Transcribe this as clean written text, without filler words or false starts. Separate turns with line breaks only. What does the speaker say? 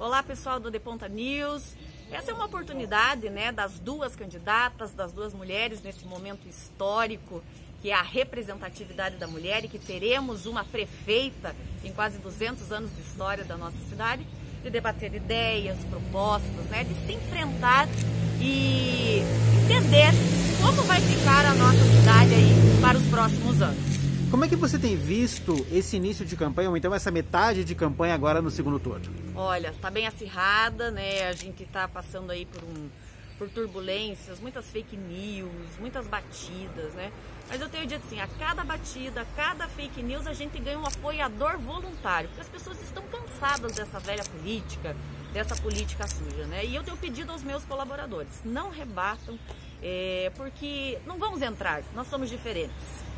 Olá, pessoal do De Ponta News. Essa é uma oportunidade, né, das duas candidatas, das duas mulheres nesse momento histórico, que é a representatividade da mulher, e que teremos uma prefeita em quase 200 anos de história da nossa cidade, de debater ideias, propostas, né, de se enfrentar e entender como vai ficar a nossa cidade aí para os próximos anos.
Como é que você tem visto esse início de campanha, ou então essa metade de campanha agora no segundo turno?
Olha, está bem acirrada, né? A gente está passando aí por turbulências, muitas fake news, muitas batidas, né? Mas eu tenho dito assim, a cada batida, a cada fake news, a gente ganha um apoiador voluntário, porque as pessoas estão cansadas dessa velha política, dessa política suja, né? E eu tenho pedido aos meus colaboradores, não rebatam, porque não vamos entrar, nós somos diferentes.